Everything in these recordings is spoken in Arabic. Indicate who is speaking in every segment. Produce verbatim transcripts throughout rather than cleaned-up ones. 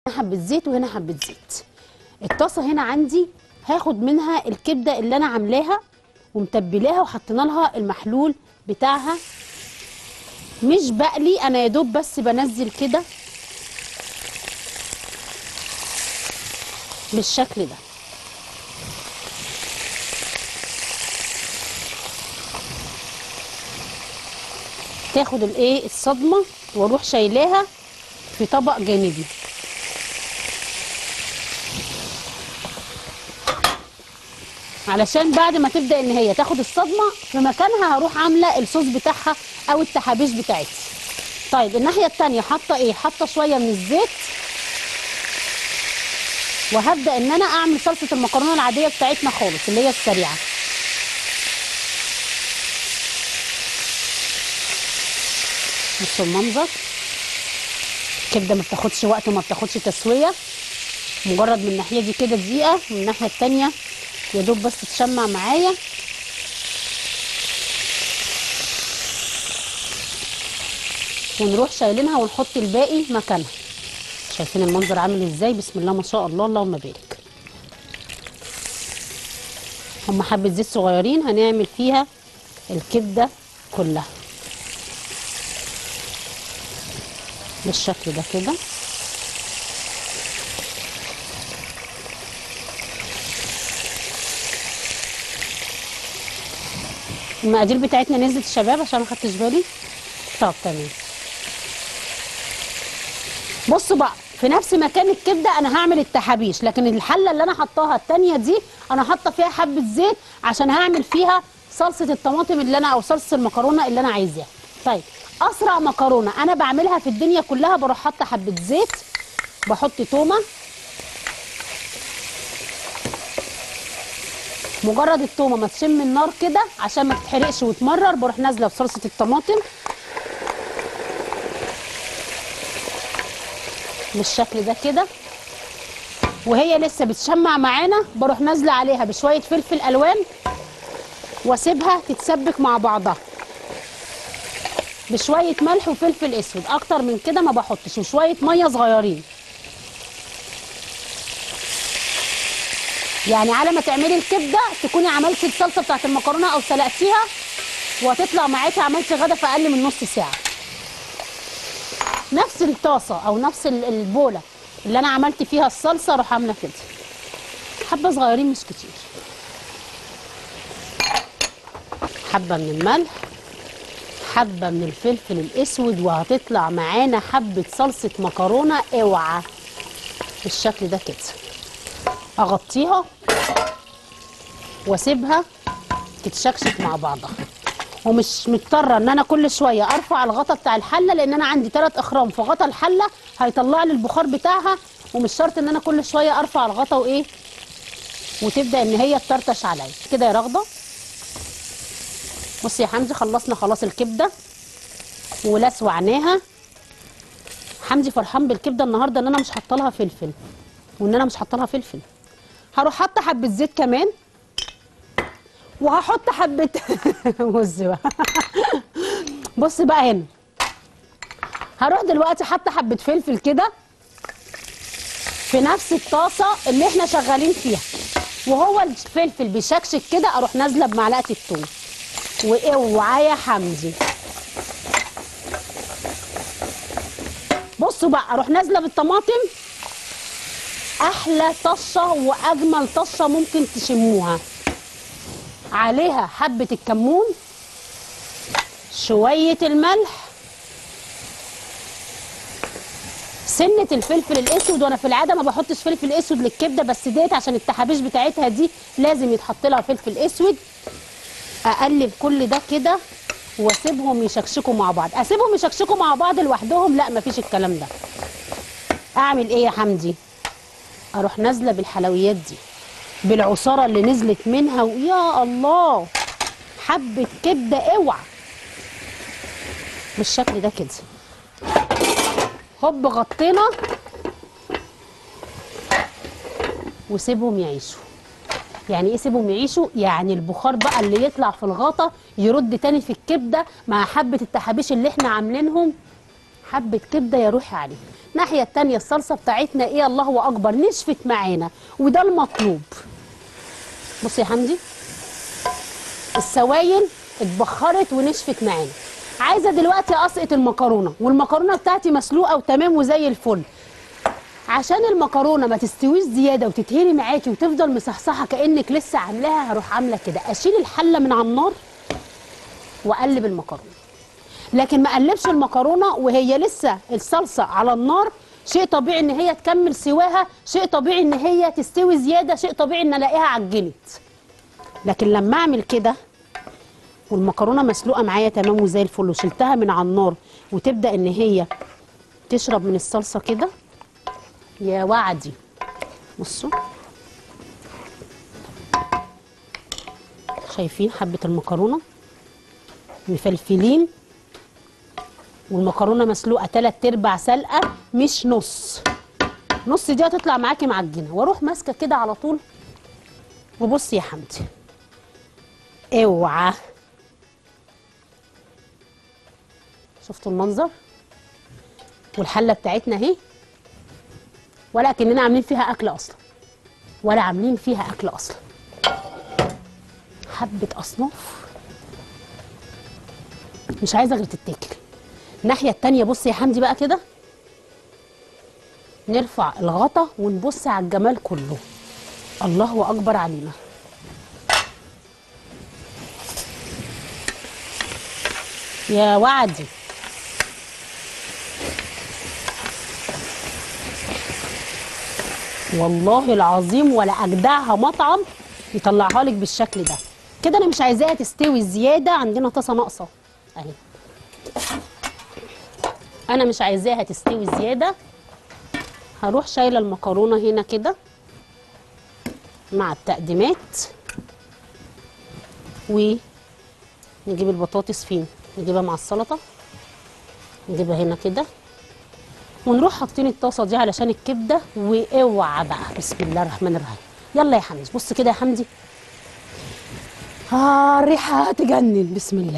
Speaker 1: حبه زيت وهنا حبه زيت. الطاسه هنا عندي هاخد منها الكبده اللي انا عاملاها ومتبلاها وحطينا لها المحلول بتاعها، مش بقلي انا يا دوب بس بنزل كده بالشكل ده. تاخد الايه الصدمه واروح شايلاها في طبق جانبي. علشان بعد ما تبدا ان هي تاخد الصدمه في مكانها هروح عامله الصوص بتاعها او التحابيش بتاعتي. طيب الناحيه الثانيه حاطه ايه؟ حاطه شويه من الزيت، وهبدا ان انا اعمل صلصه المكرونه العاديه بتاعتنا خالص اللي هي السريعه. بصوا المنظر، الكبده ما بتاخدش وقت وما بتاخدش تسويه، مجرد من الناحيه دي كده دقيقه ومن الناحيه الثانيه يا دوب بس تشمع معايا. ونروح شايلينها ونحط الباقي مكانها. شايفين المنظر عامل ازاي؟ بسم الله ما شاء الله اللهم بارك. هم حبه زيت صغيرين هنعمل فيها الكبده كلها بالشكل ده كده. المقادير بتاعتنا نزلت يا شباب عشان ما خدتش بالي. طب تمام. بصوا بقى في نفس مكان الكبده انا هعمل التحابيش، لكن الحله اللي انا حطاها الثانيه دي انا حاطه فيها حبه زيت عشان هعمل فيها صلصه الطماطم اللي انا او صلصه المكرونه اللي انا عايزاها. طيب اسرع مكرونه انا بعملها في الدنيا كلها بروح حاطه حبه زيت، بحط تومه، مجرد التومه ما تشم النار كده عشان ما تتحرقش وتمرر بروح نازله بصلصه الطماطم بالشكل ده كده. وهي لسه بتشمع معانا بروح نازله عليها بشويه فلفل الوان واسيبها تتسبك مع بعضها بشويه ملح وفلفل اسود، اكتر من كده ما بحطش، وشويه ميه صغيرين. يعني على ما تعملي الكبده تكوني عملتي الصلصه بتاعت المكرونه او سلقتيها وهتطلع معاكي عملتي غدا في اقل من نص ساعه. نفس الطاسه او نفس البوله اللي انا عملت فيها الصلصه اروح عامله كده حبه صغيرين مش كتير، حبه من الملح، حبه من الفلفل الاسود، وهتطلع معانا حبه صلصه مكرونه اوعى بالشكل ده كده. اغطيها واسيبها تتشكشك مع بعضها، ومش مضطره ان انا كل شويه ارفع الغطا بتاع الحله لان انا عندي ثلاث اخرام في غطا الحله هيطلع لي البخار بتاعها، ومش شرط ان انا كل شويه ارفع الغطا وايه وتبدا ان هي تطرطش عليا كده يا رغده. بصي يا حمدي خلصنا خلاص الكبده ولسوعناها. حمدي فرحان بالكبده النهارده ان انا مش حاطه لها فلفل، وان انا مش حاطه لها فلفل. هروح حاطه حبه زيت كمان وهحط حبه بص بقى بص بقى هنا هروح دلوقتي حاطه حبه فلفل كده في نفس الطاسه اللي احنا شغالين فيها، وهو الفلفل بيشكشك كده اروح نازله بمعلقه الثوم. واوعى يا حمدي بصوا بقى اروح نازله بالطماطم، احلى طشه واجمل طشه ممكن تشموها. عليها حبه الكمون، شويه الملح، سنه الفلفل الاسود، وانا في العاده ما بحطش فلفل اسود للكبده بس ديت عشان التحابيش بتاعتها دي لازم يتحط لها فلفل اسود. اقلب كل ده كده واسيبهم يشكشكوا مع بعض. اسيبهم يشكشكوا مع بعض لوحدهم؟ لا مفيش الكلام ده. اعمل ايه يا حمدي؟ اروح نازله بالحلويات دي بالعصاره اللي نزلت منها، ويا الله حبه كبده اوعى بالشكل ده كده. هوب غطينا وسيبهم يعيشوا. يعني ايه سيبهم يعيشوا؟ يعني البخار بقى اللي يطلع في الغطا يرد تاني في الكبده مع حبه التحابيش اللي احنا عاملينهم حبه كبده يا روحي عليه. الناحيه التانيه الصلصه بتاعتنا ايه الله اكبر نشفت معانا، وده المطلوب. بصي يا حمدي السوايل اتبخرت ونشفت معانا. عايزه دلوقتي اسقط المكرونه، والمكرونه بتاعتي مسلوقه وتمام وزي الفل. عشان المكرونه ما تستويش زياده وتتهري معاكي وتفضل مصحصحه كانك لسه عاملاها، هروح عامله كده، اشيل الحله من على النار واقلب المكرونه. لكن ما اقلبش المكرونه وهي لسه الصلصه على النار. شيء طبيعي ان هي تكمل سواها، شيء طبيعي ان هي تستوي زياده، شيء طبيعي ان الاقيها عجنت. لكن لما اعمل كده والمكرونه مسلوقه معايا تمام وزي الفل وشلتها من على النار وتبدا ان هي تشرب من الصلصه كده، يا وعدي. بصوا شايفين حبه المكرونه مفلفلين، والمكرونه مسلوقه تلات ارباع سلقه مش نص. نص دي هتطلع معاكي معجنه. واروح ماسكه كده على طول. وبصي يا حمدي اوعى، شفتوا المنظر؟ والحله بتاعتنا اهي، ولا كأننا عاملين فيها اكل اصلا، ولا عاملين فيها اكل اصلا. حبه اصناف مش عايزه غير تتاكل. الناحيه التانيه بصي يا حمدي بقى كده، نرفع الغطا ونبص على الجمال كله. الله اكبر علينا. يا وعدي والله العظيم ولا اجدعها مطعم يطلعها لك بالشكل ده كده. انا مش عايزاها تستوي زياده، عندنا طاسه ناقصه اهي، انا مش عايزاها تستوي زياده. هروح شايله المكرونه هنا كده مع التقديمات، ونجيب البطاطس فين، نجيبها مع السلطه، نجيبها هنا كده، ونروح حاطين الطاسه دي علشان الكبده. واوعى بقى، بسم الله الرحمن الرحيم. يلا يا حمدي بص كده يا حمدي، اه الريحه هتجنن. بسم الله.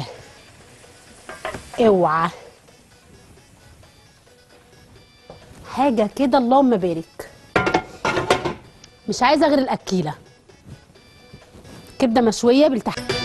Speaker 1: اوعى حاجه كده اللهم بارك. مش عايزه غير الاكيله. كبده مشويه بالتحديد.